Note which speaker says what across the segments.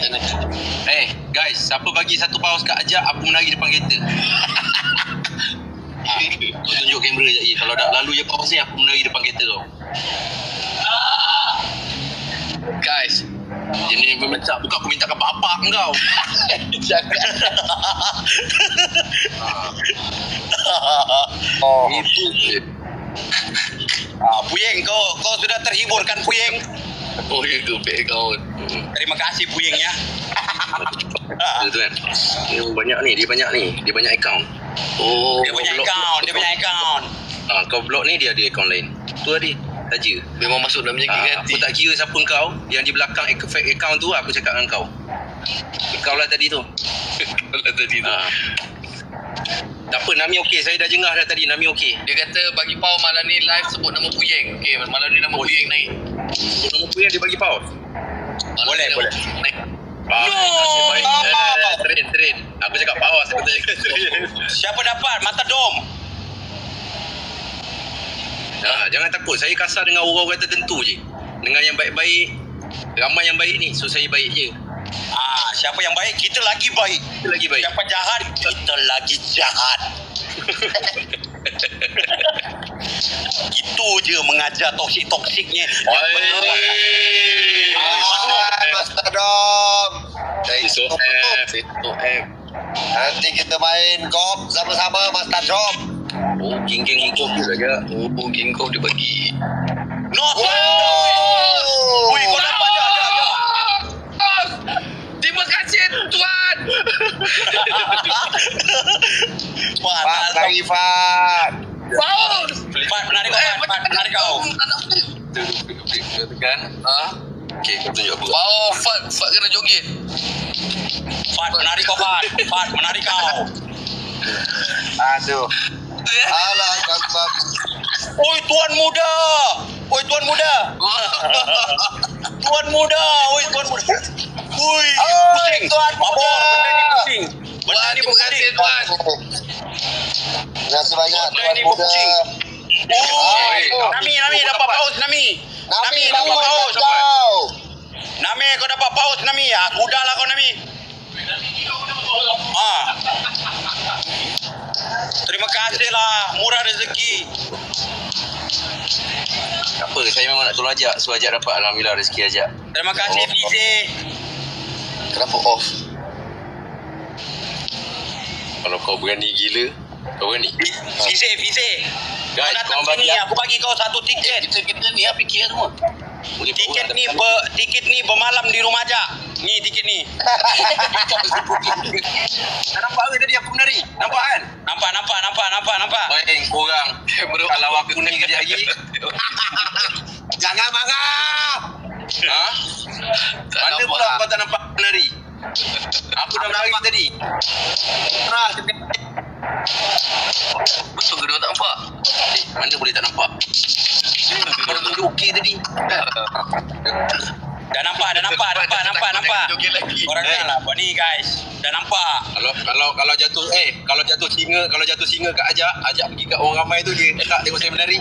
Speaker 1: Guys, siapa bagi satu paus kat Ajak, aku menari depan kereta. Kau tunjuk kamera sekejap. Kalau dah lalu je paus ni, aku menari depan kereta kau. Guys, jenis memecah. Bukan aku minta bapak kau.
Speaker 2: Jangan.
Speaker 1: Itu je.
Speaker 2: Puyeng, kau sudah terhibur kan Puyeng?
Speaker 1: Oh, itu baik kau.
Speaker 2: Terima kasih Puyeng ya.
Speaker 1: Itu kan. Banyak ni, dia banyak account. Oh,
Speaker 2: Dia punya account.
Speaker 1: Kau blok ni dia ada account lain. Tu tadi saja.
Speaker 3: Memang masuk dalam jaga
Speaker 1: Aku tak kira siapa kau. Yang di belakang fake account tu aku cakap dengan kau. Kau lah tadi tu. Tak apa, Nami okey. Saya dah jengah dah tadi. Nami okey.
Speaker 3: Dia kata bagi Pau malam ni live sebut nama Puyeng. Okey, malam ni nama Puyeng naik.
Speaker 1: Nama Puyeng dia bagi paus.
Speaker 2: Boleh.
Speaker 3: Naik.
Speaker 1: Train. Aku cakap paus. Aku cakap train.
Speaker 2: Siapa dapat mata dom?
Speaker 1: Jangan takut. Saya kasar dengan orang-orang tertentu je. Dengan yang baik-baik. Ramai yang baik ni. So saya baik je.
Speaker 2: Siapa yang baik, kita lagi baik. Siapa jahat, kita lagi jahat. Itu je mengajar toksik-toksiknya.
Speaker 4: Master Dom.
Speaker 1: Esok app.
Speaker 4: Nanti kita main golf sama-sama Master Dom.
Speaker 1: Oh, geng-geng ikut je saja.
Speaker 3: Oh, geng kau dia bagi.
Speaker 2: No! Ui, kau dapat je.
Speaker 3: Terima kasih Tuan.
Speaker 4: Pak Arifan.
Speaker 3: Paus.
Speaker 2: Fat, menarik kau.
Speaker 1: Kan? Okey, kau tunjuk apa?
Speaker 3: Pau, Fat kena joget.
Speaker 2: Fat, menarik kau. Fat, menarik kau.
Speaker 4: Aduh. Alah, Akbar.
Speaker 2: Oi, tuan muda. Ui, pusing.
Speaker 4: Tuan muda.
Speaker 2: Benda ni
Speaker 3: Terima kasih
Speaker 2: pusing.
Speaker 3: Tuan.
Speaker 4: Terima kasih banyak
Speaker 2: Benda
Speaker 4: Tuan
Speaker 2: ni
Speaker 4: muda.
Speaker 2: pusing. Nami dapat paus, Nami. Nami dapat paus. Nami, kau dapat paus, Nami. Sudahlah kau, Nami. Terima kasih lah, murah rezeki.
Speaker 1: Tak apa, saya memang nak tolong Ajak. So Ajak dapat, alhamdulillah rezeki Ajak.
Speaker 2: Terima kasih, Fizi.
Speaker 3: Kenapa off?
Speaker 1: Kalau kau berani gila, kau berani.
Speaker 2: Fizi.
Speaker 1: Guys,
Speaker 2: Kau datang
Speaker 1: kau bagi
Speaker 2: sini, aku bagi kau satu tiket.
Speaker 3: Kita ni fikir semua.
Speaker 2: Tiket ni bermalam di rumah aja. Ni tiket ni.
Speaker 1: Nampak ke tadi aku menari? Nampak kan?
Speaker 2: Nampak.
Speaker 1: Main korang. Kalau aku ni kejap lagi.
Speaker 4: Jangan marah.
Speaker 1: Mana pula kau tak nampak menari? Aku dah menari tadi.
Speaker 3: Betul ke dia tak nampak?
Speaker 1: Mana boleh tak nampak? Kau tunjuk okey tadi.
Speaker 2: Dah nampak.
Speaker 3: Joget lagi.
Speaker 2: Korang janganlah buat ni guys. Dah nampak.
Speaker 1: Kalau jatuh singa kat Ajak pergi kat orang ramai tu dia tak tengok saya menari.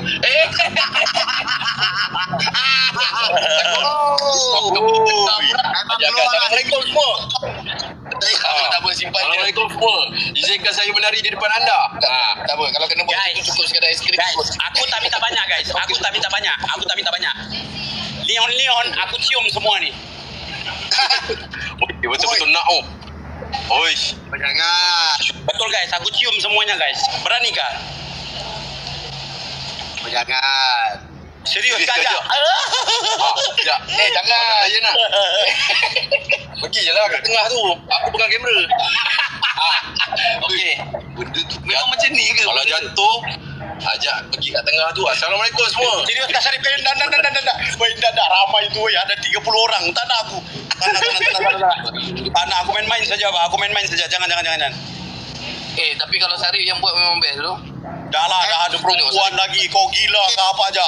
Speaker 1: Assalamualaikum semua.
Speaker 3: Tak apa, simpan je.
Speaker 1: Assalamualaikum semua. Izinkan saya menari di depan anda.
Speaker 3: Tak apa, kalau kena buat
Speaker 2: Guys.
Speaker 3: itu cukup sekadar aiskrim.
Speaker 2: Guys, aku tak minta banyak guys. Aku tak minta banyak. Leon, aku cium semua ni.
Speaker 1: Okey, betul-betul nak Oish.
Speaker 4: Jangan.
Speaker 2: Betul guys, aku cium semuanya guys. Berani kah?
Speaker 4: Jangan.
Speaker 2: Serius kah aja?
Speaker 1: Sekejap. Jangan. Saya nak. Pergi je lah kat tengah tu. Aku pegang kamera. Okey.
Speaker 3: Memang macam ni ke?
Speaker 1: Kalau jatuh, Ajak pergi kat tengah tu. Assalamualaikum semua.
Speaker 2: Serius kah Syarif? Dah ramai tu ya. Ada 30 orang. Tak nak aku. Tak nak. Aku main-main saja. Jangan.
Speaker 3: Tapi kalau Sarif yang buat memang best tu.
Speaker 2: Dah ada perempuan lagi. Kau gila ke apa aja?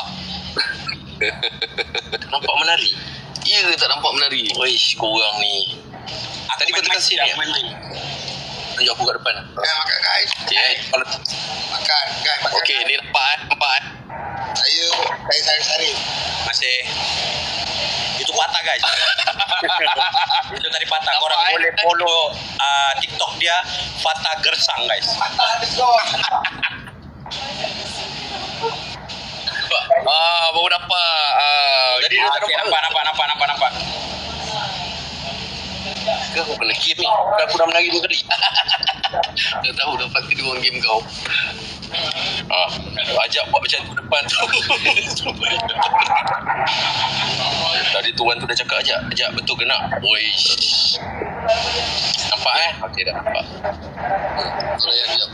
Speaker 1: Nampak menari?
Speaker 3: Ya ke tak nampak menari?
Speaker 1: Oish, korang ni. Tadi kau tekan sini.
Speaker 2: Main-main.
Speaker 1: Tunjuk aku kat depan.
Speaker 4: Makan guys.
Speaker 1: Okey.
Speaker 4: Makan guys.
Speaker 3: Okey, ni nampak.
Speaker 4: Saya sari-sari.
Speaker 2: Masih. Itu patah guys. Itu tadi patah. Korang
Speaker 3: Apa,
Speaker 2: boleh follow TikTok dia Fatah Gersang guys.
Speaker 3: Baru dapat.
Speaker 1: Jadi dia tak
Speaker 2: Nampak.
Speaker 1: Ke aku kena game ni. Aku dah menari 2 kali.
Speaker 3: Dah tahu dapat kedua game kau.
Speaker 1: Ajak buat macam tu depan tu. Tadi tuan tu dah cakap ajak betul kena. Oish. Nampak Okey dah nampak.
Speaker 3: Kalau yang dia.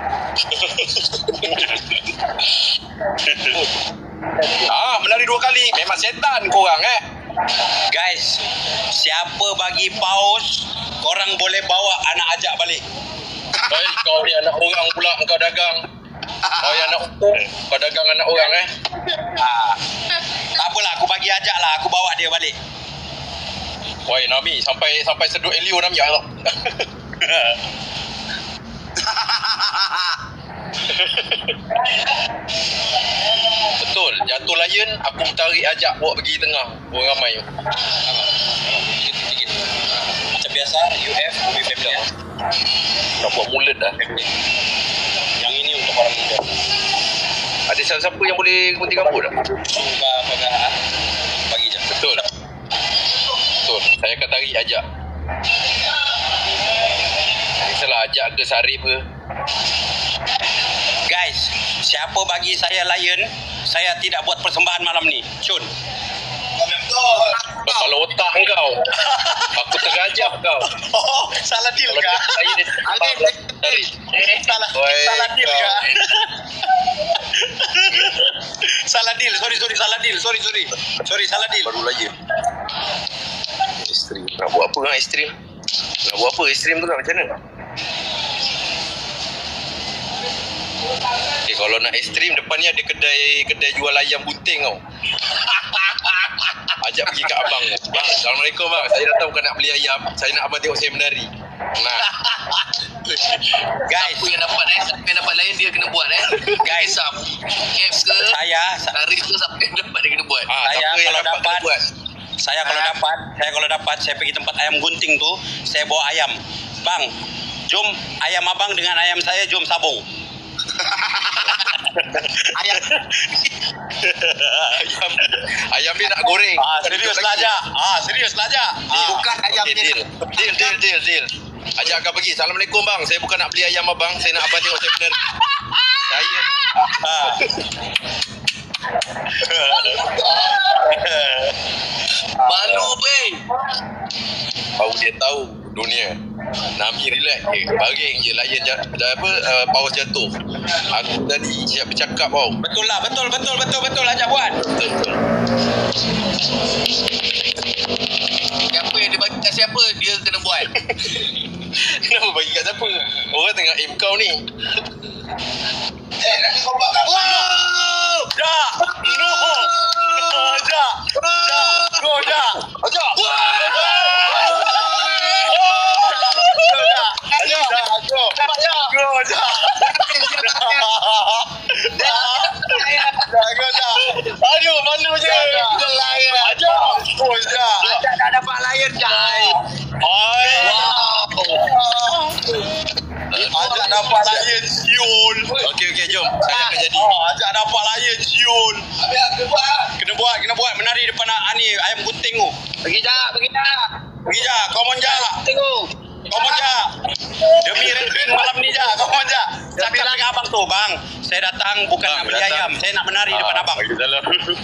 Speaker 1: Menari 2 kali. Memang setan korang
Speaker 2: Guys, siapa bagi paus, korang boleh bawa anak ajak balik.
Speaker 1: Baik, kau ni anak orang pula kau dagang. Kau yang anak untung, kau dagang anak orang
Speaker 2: Tak apalah, aku bagi ajak lah, aku bawa dia balik.
Speaker 1: Woi Nami, sampai sedut Elio Nami ya. Betul, jatuh lion, aku tarik ajak bawa pergi tengah. Orang ramai tu.
Speaker 2: Sikit. Macam biasa, UF, movie family.
Speaker 1: Nak buat mulut dah.
Speaker 2: Yang ini untuk orang muda.
Speaker 1: Ada siapa yang boleh gunting rambut dah?
Speaker 2: Suka bagi je.
Speaker 1: Betul. Saya akan tarik ajak. Salah ajak ke Sarip ke.
Speaker 2: Guys, siapa bagi saya lion, saya tidak buat persembahan malam ni. Cun.
Speaker 1: Kepala otak kau. Aku tergajak kau.
Speaker 2: Oh, salah deal
Speaker 1: Kalau
Speaker 2: kah?
Speaker 1: saya ni tarik.
Speaker 2: Salah deal kah? Salah deal. Sorry, salah deal. Sorry, salah deal.
Speaker 1: Baru lagi. Ekstrim. Nak buat apa dengan ekstrim? Nak buat apa ekstrim tu nak macam mana? Okay, kalau nak ekstrim depan ni ada kedai jual ayam bunting tau. Ajak pergi kat abang. Bang, Assalamualaikum bang. Saya datang bukan nak beli ayam. Saya nak abang tengok saya menari. Nah.
Speaker 2: Guys,
Speaker 3: Siapa yang dapat siapa yang dapat lain dia kena buat Guys, F ke Tarif ke siapa yang dapat dia kena buat.
Speaker 2: Saya
Speaker 1: siapa yang
Speaker 2: kalau dapat
Speaker 1: kena buat?
Speaker 2: Saya kalau dapat saya pergi tempat ayam gunting tu, saya bawa ayam. Bang, jom ayam abang dengan ayam saya jom sabung.
Speaker 1: Ayam dia nak goreng.
Speaker 2: Serius lah ajak.
Speaker 4: Bukan ayam
Speaker 1: Okay,
Speaker 4: ni.
Speaker 1: deal. Ajak akan pergi. Assalamualaikum bang. Saya bukan nak beli ayam abang. Saya nak abang tengok saya benar. Saya.
Speaker 3: Malu bang.
Speaker 1: Baru dia tahu dunia. Nami relax. Baring je layan paus jatuh. Aku tadi siap bercakap tau.
Speaker 2: Betul ajak buat.
Speaker 1: Betul.
Speaker 3: Siapa yang dia bagi kat siapa dia kena buat.
Speaker 1: Kenapa bagi kat siapa? Orang tengah aim kau ni.
Speaker 4: Nanti kau buat kat
Speaker 2: Wow! Jak! No! Jak! Go, Jak!
Speaker 1: Ajak. Aduh, malu je.
Speaker 4: Ajak tak dapat layan guys.
Speaker 2: Ajak dapat layan siul.
Speaker 1: Okey, jom. Saya akan jadi.
Speaker 2: Ajak dapat layan siul.
Speaker 4: Habis aku buat.
Speaker 2: Kena buat menari depan ayam gunting tu.
Speaker 4: Pergi jak.
Speaker 2: Pergi Jak, come on Jak.
Speaker 4: Tengok.
Speaker 2: Come on Jak. Demi ranking malam ni Jak, come on Jak. Cakap dengan abang tu, bang. Saya datang bukan nak beli ayam, saya nak menari depan abang.
Speaker 1: Dalam.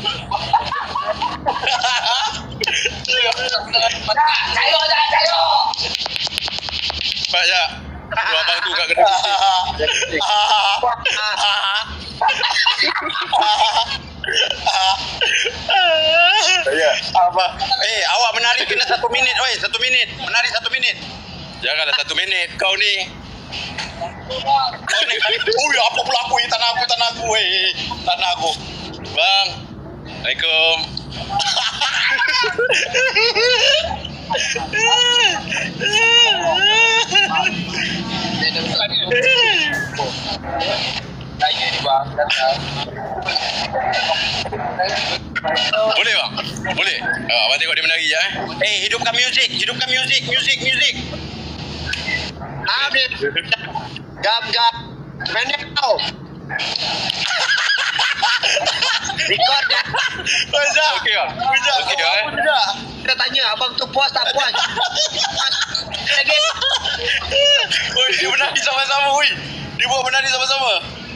Speaker 4: Cayo.
Speaker 1: Pak Jak. Tu abang tu kat kedai.
Speaker 2: Apa? Awak menari kena 1 minit, oi, 1 minit. Menari 1 minit.
Speaker 1: Janganlah 1 minit kau ni.
Speaker 2: Ui, apa pula aku ni tanah aku. Tanah aku.
Speaker 1: Bang. Assalamualaikum. Boleh bang? Boleh? Abang tengok dia menari je
Speaker 2: Hidupkan muzik. Muzik.
Speaker 4: Habis. Gap. Mana kau? Record dah.
Speaker 2: Mazak.
Speaker 1: Okey tak? Okey tak
Speaker 4: Kita tanya abang tu puas tak puas? Lagi.
Speaker 2: Oi, dia menari sama-sama, oi. Dia buat menari sama-sama.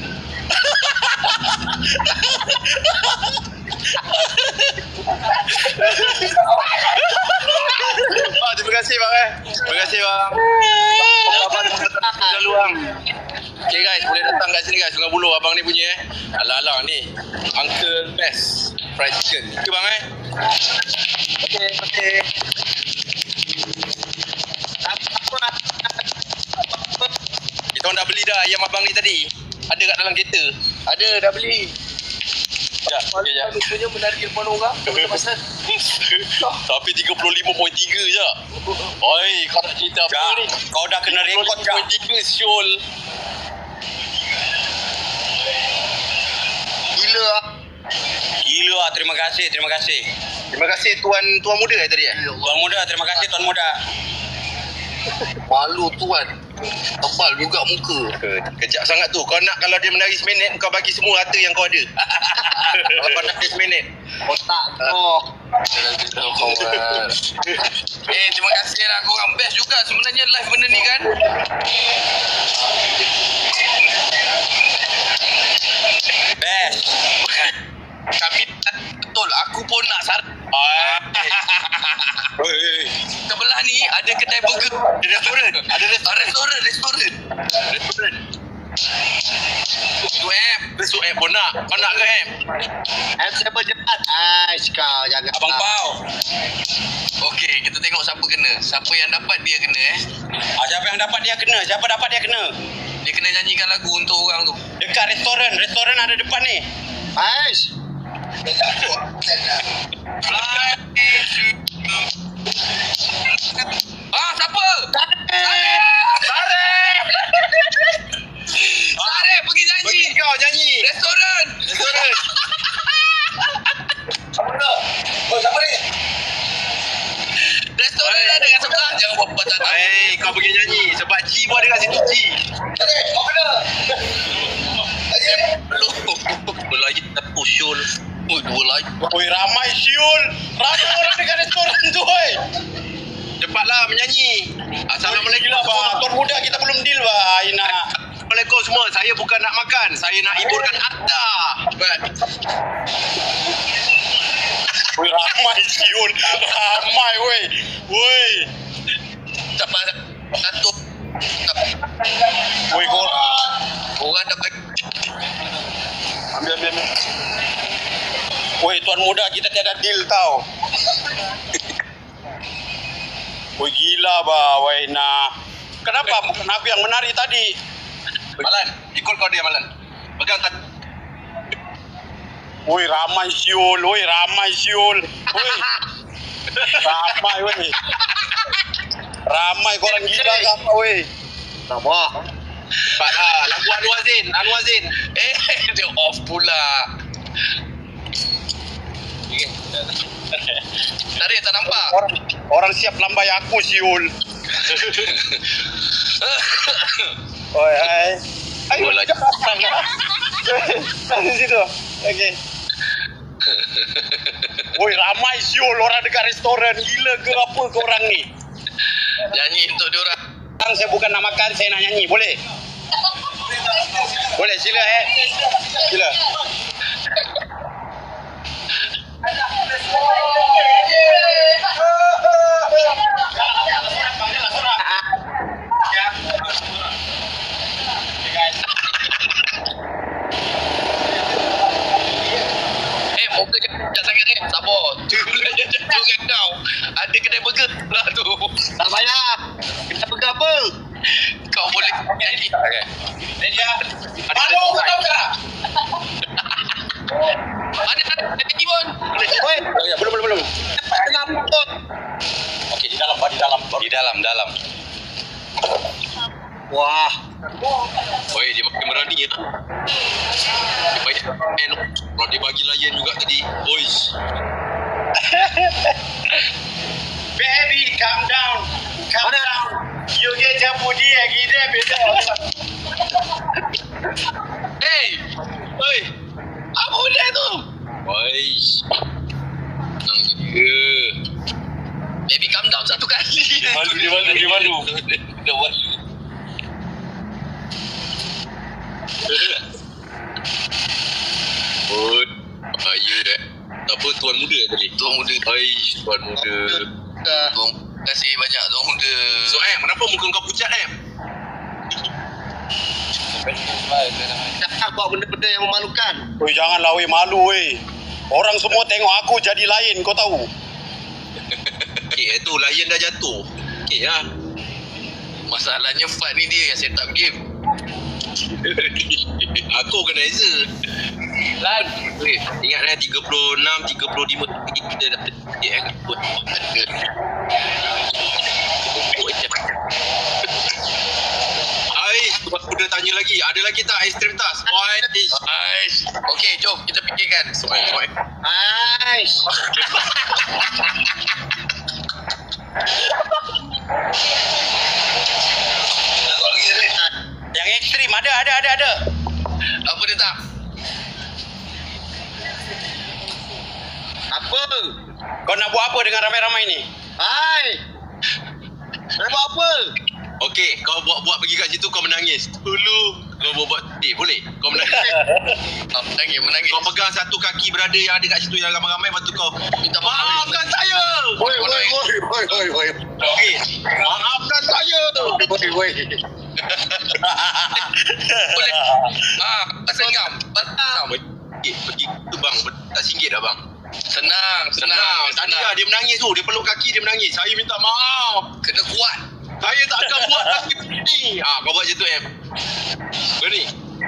Speaker 1: Terima kasih bang Terima kasih bang. Abang selalu bang. Okay guys, boleh datang kat sini guys, Sungai Buloh abang ni punya Alang-alang ni Uncle Best Fried Chicken. Okay bang
Speaker 4: Okey.
Speaker 1: Kita orang dah beli dah ayam abang ni tadi. Ada kat dalam kereta.
Speaker 3: Ada, dah beli.
Speaker 1: Sekejap, sekejap.
Speaker 3: Rupanya menari depan orang. Pasal.
Speaker 1: Tapi 35.3 je. Oi, kau nak cerita apa
Speaker 2: Jak,
Speaker 1: ni?
Speaker 2: kau dah kena rekod, Jak.
Speaker 1: 35.3 Syul.
Speaker 2: Gila, terima kasih.
Speaker 1: Terima kasih tuan muda tadi
Speaker 2: Tuan muda, terima kasih Tuan muda.
Speaker 3: Malu tuan. Tebal juga muka.
Speaker 1: Kejap sangat tu. Kau nak kalau dia menari seminit, kau bagi semua harta yang kau ada. Kalau kau nak dia seminit.
Speaker 4: Otak kau.
Speaker 3: Terima kasih lah korang. Best juga sebenarnya live benda ni kan.
Speaker 2: Best.
Speaker 3: Tapi betul, aku pun nak sebelah ni ada kedai burger. Restoran. Ada restoran. Tu
Speaker 1: Besok pun nak. Kau nak ke
Speaker 4: Siapa jepat? Kau jangan.
Speaker 2: Abang Pau.
Speaker 3: Okey, kita tengok siapa kena. Siapa yang dapat dia kena
Speaker 2: Siapa yang dapat dia kena? Siapa dapat dia kena?
Speaker 3: Dia kena nyanyikan lagu untuk orang tu.
Speaker 2: Dekat restoran ada depan ni.
Speaker 4: Ais.
Speaker 3: Siapa? Sare pergi nyanyi.
Speaker 1: Pergi kau nyanyi.
Speaker 3: Restoran.
Speaker 4: Siapa ni?
Speaker 3: Restoran ada kat sebelah. Jangan buat patah tahu.
Speaker 1: Kau pergi nyanyi. Sebab G pun ada kat situ G.
Speaker 4: Kau kena.
Speaker 3: Belum lagi tepuk Syul. Dua lagi.
Speaker 2: Oi, ramai Syul. Ramai orang dekat restoran tu, oi.
Speaker 1: Cepatlah menyanyi. Assalamualaikum.
Speaker 2: Gila, bang. Tuan muda kita belum deal, bang. Aina.
Speaker 1: Assalamualaikum semua. Saya bukan nak makan. Saya nak hiburkan anda.
Speaker 2: Oi, ramai Syul. Ramai, woi. Woi.
Speaker 3: Sampai satu.
Speaker 2: Woi, kau.
Speaker 3: Orang dapat.
Speaker 2: Ambil. Woi, tuan muda kita tiada deal tau. Woi, gila, bah. Woi, nah. Kenapa bukan aku yang menari tadi?
Speaker 1: Malan, ikut kau dia Malan. Pegang tak.
Speaker 2: Woi, ramai Syul. Woi. Ramai, woi. Ramai korang gila ke apa, woi?
Speaker 4: Nama.
Speaker 1: Lagu Anwar Zain.
Speaker 3: Dia off pula. Tarik tak nampak.
Speaker 2: Orang siap lambai aku, Syul. Oi, hai. Ayo lah. Di situ. Okey. Woi, ramai Syul orang dekat restoran. Gila ke apa ke orang ni?
Speaker 3: Nyanyi untuk dia orang.
Speaker 2: Saya bukan nak makan, saya nak nyanyi. Boleh? Boleh, sila Sila.
Speaker 3: Moga jangan sangat sabar. Jangan kau. Ada kedai burger lah tu.
Speaker 4: Tak payah. Kita pergi apa?
Speaker 3: Kau boleh nyanyi.
Speaker 1: Okey.
Speaker 2: Dia. Mana kau tahu tak?
Speaker 3: Ada nyanyi pun.
Speaker 4: Oi,
Speaker 2: Belum.
Speaker 4: tengah putut.
Speaker 2: Okey, di dalam.
Speaker 4: Wah.
Speaker 1: Oi, dia makin berani ya. Dia banyak kalau dia bagi layan juga tadi. Boys.
Speaker 2: Baby, calm down. Calm down. You get your body gila beda.
Speaker 3: Hey, oi, apa benda tu?
Speaker 1: Wais. Tenang je.
Speaker 3: Baby calm down satu kali.
Speaker 1: Dia malu.
Speaker 3: Dia malu.
Speaker 1: Oh, bahaya dah. Apa tuan muda tadi?
Speaker 3: Tuan muda.
Speaker 1: Aish, tuan muda.
Speaker 3: Tuan kasih banyak tuan muda.
Speaker 1: So, kenapa muka kau pucat,
Speaker 4: Jangan buat benda-benda yang memalukan.
Speaker 2: Oi, janganlah weh, malu weh. Orang semua tengok aku jadi lain, kau tahu.
Speaker 1: Okay, tu lion dah jatuh. Okay lah.
Speaker 3: Masalahnya Fad ni dia yang set up game.
Speaker 1: Aku organizer. Lan. Weh, ingat 36, 35 kita dah buat. Aish, tuan muda tanya lagi. Ada lagi tak aiskrim tas?
Speaker 3: Aish. Okey, jom kita fikirkan.
Speaker 1: Soal.
Speaker 4: Aish.
Speaker 2: Yang ekstrim ada.
Speaker 3: Apa dia tak?
Speaker 4: Apa?
Speaker 2: Kau nak buat apa dengan ramai-ramai ni?
Speaker 4: Hai. Nak buat apa?
Speaker 1: Okey, kau buat pergi kat situ kau menangis. Dulu kau buat boleh? Kau menangis.
Speaker 3: Menangis.
Speaker 1: Kau pegang satu kaki berada yang ada kat situ yang ramai-ramai, lepas tu kau minta maafkan saya.
Speaker 4: Woi.
Speaker 1: Okey, maafkan saya.
Speaker 4: Woi.
Speaker 3: Boleh. Pasal ngam.
Speaker 1: Pergi tu bang, tak RM1 dah bang.
Speaker 3: Senang.
Speaker 1: Tadi lah dia menangis tu, dia peluk kaki dia menangis. Saya minta maaf.
Speaker 3: Kena kuat.
Speaker 1: Saya tak akan buat lagi ni. Kau buat macam tu Berni.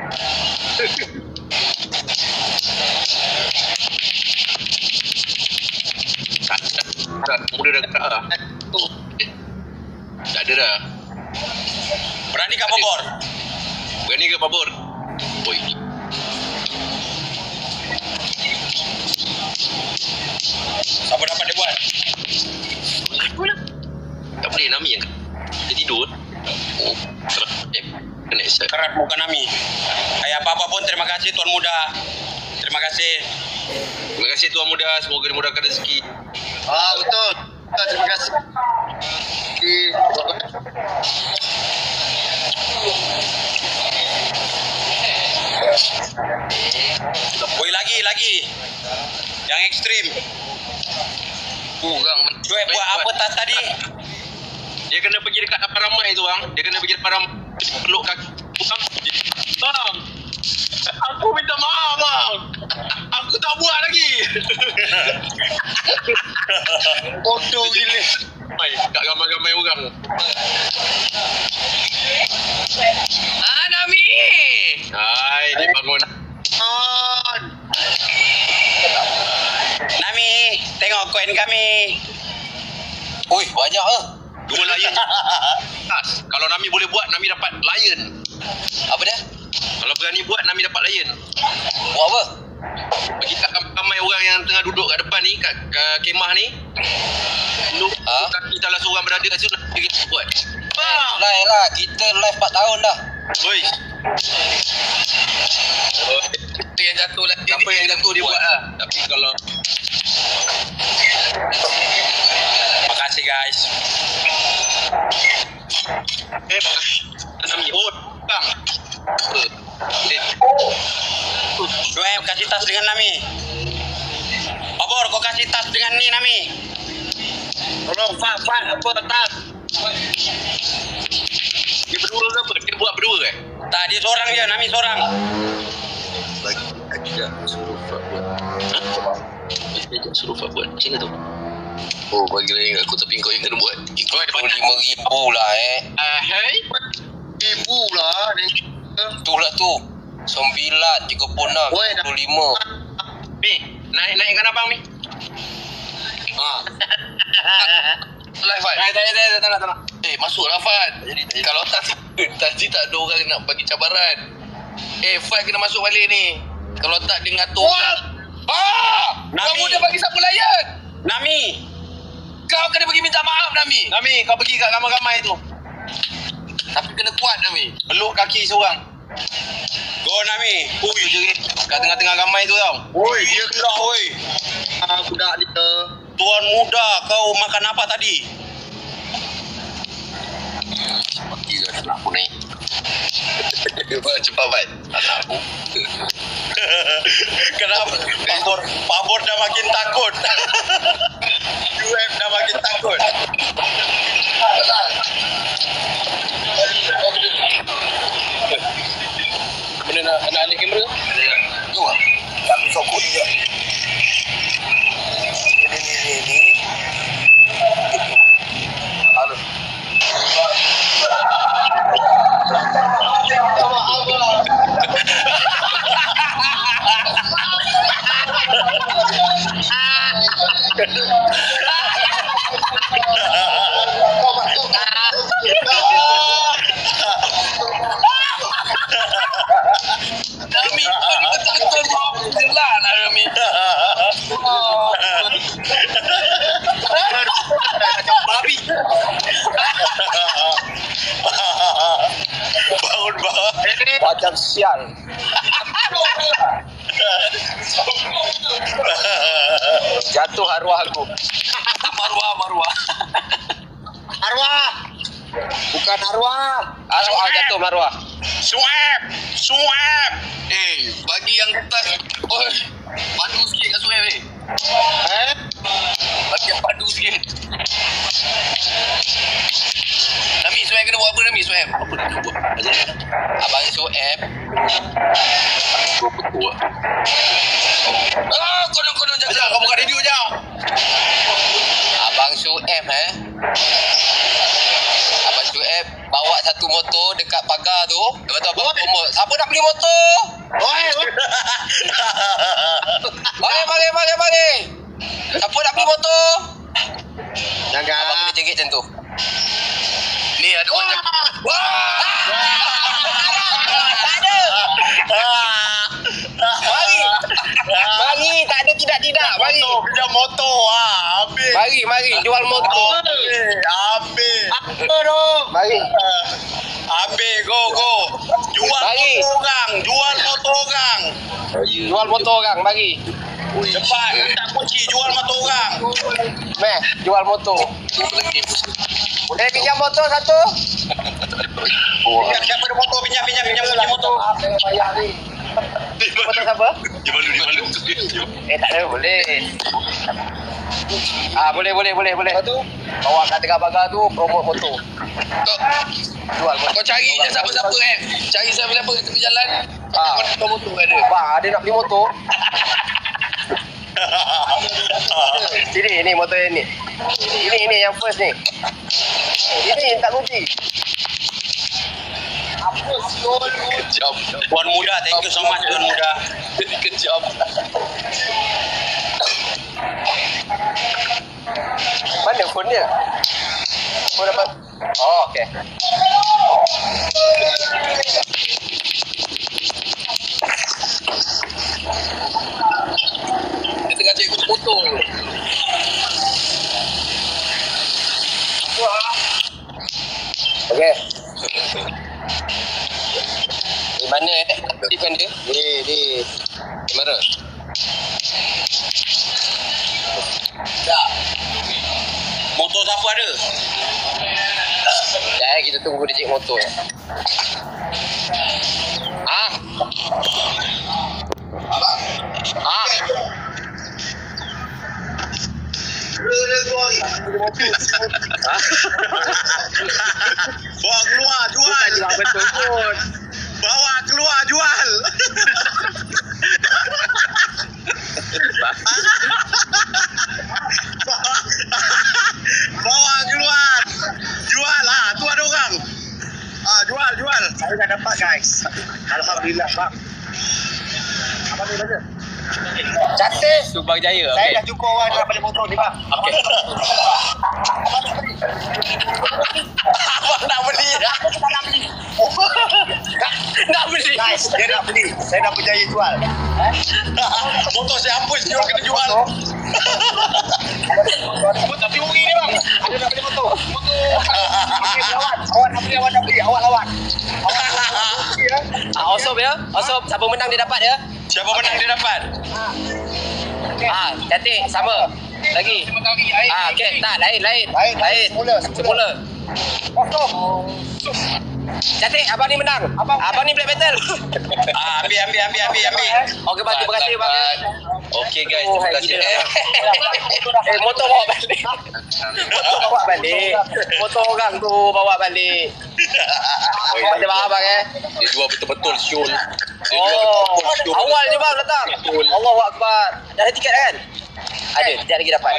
Speaker 1: Muda dah gerak lah. Tak ada dah.
Speaker 2: Berani kat Bobor?
Speaker 1: Berani ke Babur? Oi.
Speaker 2: Siapa dapat dia buat?
Speaker 1: Tak boleh Nami yang dia tidur. Oh, serah. Kena set.
Speaker 2: Kerat muka Nami. Apa-apa pun terima kasih Tuan Muda. Terima kasih.
Speaker 1: Terima kasih Tuan Muda, semoga dimudahkan rezeki.
Speaker 4: Betul. Terima kasih.
Speaker 2: Woi, lagi. Yang ekstrim.
Speaker 3: Kurang.
Speaker 2: Cuek buat apa tas tadi?
Speaker 1: Dia kena pergi dekat ramai tu bang. Dia kena pergi dekat ramai. Peluk kaki. Bang. Aku minta maaf bang. Aku tak buat lagi.
Speaker 4: Bodoh gila.
Speaker 1: Kat ramai-ramai orang.
Speaker 3: Nami.
Speaker 1: Hai, dia bangun.
Speaker 2: Nami, tengok koin kami.
Speaker 3: Ui, banyak ah.
Speaker 1: 2 lion. Kalau Nami boleh buat, Nami dapat lion.
Speaker 3: Apa dia?
Speaker 1: Kalau berani buat, Nami dapat lion.
Speaker 3: Buat apa?
Speaker 1: Pergi kat ramai orang yang tengah duduk kat depan ni, kat kemah ni. Kaki salah seorang berada kat situ, Nami pergi buat.
Speaker 3: Live lah, kita live 4 tahun dah.
Speaker 1: Oi.
Speaker 3: Itu yang jatuh lagi.
Speaker 1: Siapa yang jatuh dia buat lah. Tapi kalau
Speaker 2: Terima kasih guys.
Speaker 1: Nami. Oh, bang.
Speaker 2: Cuek kasih tas dengan Nami. Bobor, kau kasih tas dengan ni Nami.
Speaker 4: Tolong Fat apa tas?
Speaker 1: Dia berdua ke apa? Dia buat berdua ke?
Speaker 2: Tak, dia seorang je, Nami seorang.
Speaker 1: Lagi dah suruh Fat buat. Dia suruh Fat buat. Macam mana tu? Oh, bagi lain aku tapi kau yang kena buat. Kau ada
Speaker 3: RM5,000 lah
Speaker 1: Hai.
Speaker 4: Ibu lah.
Speaker 3: Itulah tu 9, 36,
Speaker 4: Woi,
Speaker 3: 25.
Speaker 1: Ni, naikkan abang ni.
Speaker 3: Live Fat.
Speaker 1: Tak nak.
Speaker 3: Masuklah Fat. Kalau tadi tak ada orang nak bagi cabaran. Fat kena masuk balik ni. Kalau tak dia ngatur orang.
Speaker 2: Nami.
Speaker 3: Kamu dah bagi siapa layan?
Speaker 2: Nami.
Speaker 3: Kau kena pergi minta maaf, Nami.
Speaker 1: Nami, kau pergi kat ramai-ramai tu.
Speaker 3: Tapi kena kuat, Nami.
Speaker 1: Peluk kaki seorang.
Speaker 2: Go Nami.
Speaker 1: Ui, je kat tengah-tengah ramai tu tau.
Speaker 2: Oi, dia gerak oi.
Speaker 4: Budak dia.
Speaker 2: Tuan muda, kau makan apa tadi?
Speaker 3: Gila, anak aku ni. Cepat baik. Anak aku.
Speaker 2: Kenapa? Pabor dah makin takut. UM dah makin takut.
Speaker 1: Benda nak alih kamera?
Speaker 3: Tu lah.
Speaker 4: Tapi sokong dia. Ini. Halo.
Speaker 3: Nami, kau ni betul-betul kau. Jelah lah, Nami.
Speaker 4: Macam babi.
Speaker 2: Bangun bang.
Speaker 4: Macam sial. Jatuh arwah aku.
Speaker 3: Marwah.
Speaker 4: Arwah. Bukan arwah. Arwah jatuh marwah.
Speaker 2: Swab.
Speaker 3: Bagi yang tas. Oi, padu sikit kat Suhaib ni. Bagi yang padu sikit. Nami, Suhaib kena buat apa, Nami? Suhaib. Apa nak kena buat? Abang Suhaib. Betul. Konon jaga.
Speaker 1: Ajak, kau buka radio je.
Speaker 3: Abang Suhaib Abang Suhaib bawa satu motor dekat pagar tu. Lepas tu abang promote. Siapa nak beli motor? Mari. Siapa nak beli motor?
Speaker 4: Jangan.
Speaker 3: Abang boleh jengit macam tu. Ni ada orang cakap. Tak ada. Mari, tak ada tidak. Mari.
Speaker 2: Pinjam motor. Habis.
Speaker 3: Mari, jual motor.
Speaker 2: Habis.
Speaker 4: Apa tu?
Speaker 3: Mari.
Speaker 2: Habis, go. Jual
Speaker 3: Mari.
Speaker 2: motor orang.
Speaker 3: Jual motor orang, mari.
Speaker 2: Cepat, tak kunci jual motor orang.
Speaker 3: Meh, jual motor. Boleh pinjam motor satu?
Speaker 2: Siapa ada motor? Pinjam kunci motor.
Speaker 3: Bayar ni. Motor siapa?
Speaker 1: Dia malu.
Speaker 3: Tak ada, boleh. Boleh. Satu. Bawa kat tengah pagar tu, promote motor. Jual motor. Kau cari je siapa-siapa Cari siapa-siapa kat tepi jalan. Kau motor ada. Bang, ada nak beli motor. Ini motor yang ni. Ini yang first ni. Ini tak kunci. Apa siul?
Speaker 1: Kejam.
Speaker 2: Tuan muda, thank you so much Tuan muda.
Speaker 1: Kejam.
Speaker 3: Mana phone dia? Phone dapat. Oh, okey. Dia tengah cek kunci motor. Okey. Di mana aktifkan dia? Di kamera. Tak.
Speaker 2: Motor siapa ada?
Speaker 3: Sekejap kita tunggu dia cek motor.
Speaker 2: Bawa keluar, jual.
Speaker 3: Betul pun.
Speaker 2: Bawa keluar, jual. Bawa keluar. Jual lah, tu ada orang. Jual.
Speaker 4: Saya dah dapat guys. Alhamdulillah bang. Apa ni baca?
Speaker 3: Cantik. Subang Jaya.
Speaker 4: Saya dah cukup orang nak beli motor ni bang.
Speaker 3: Okey.
Speaker 2: Abang nak beli.
Speaker 3: Nak beli.
Speaker 4: Guys, dia nak beli. Saya dah berjaya jual.
Speaker 2: Motor saya hapus, jual kena jual.
Speaker 3: ya. Also siapa menang dia dapat ya.
Speaker 2: Siapa menang dia dapat?
Speaker 3: Cantik sama. Lagi. Okey, tak lain. Semula. Cantik, abang ni menang. Abang ni black battle.
Speaker 2: Ambil.
Speaker 3: Okey, bang, terima kasih bang.
Speaker 1: Okey guys, terima kasih.
Speaker 3: Motor bawa balik. Motor orang tu bawa balik. Terima kasih bang
Speaker 1: Dia jual betul-betul syul.
Speaker 3: Awal je bang datang. Allahu Akbar. Dah ada tiket kan? Ada, sekejap lagi dapat.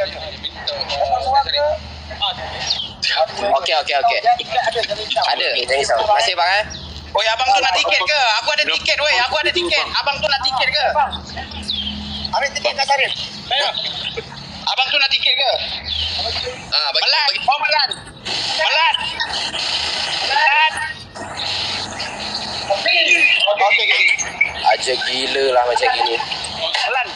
Speaker 3: Okey. Ada. Jangan risau. Terima kasih bang
Speaker 2: Oi, abang tu nak tiket ke? Aku ada tiket weh. Aku ada tiket. Abang tu nak tiket ke?
Speaker 4: Ambil tiket kat Sarif.
Speaker 2: Abang tu nak tiket ke? Melan. Oh, Melan. Okey.
Speaker 3: Aja gila lah macam gini.
Speaker 2: Melan.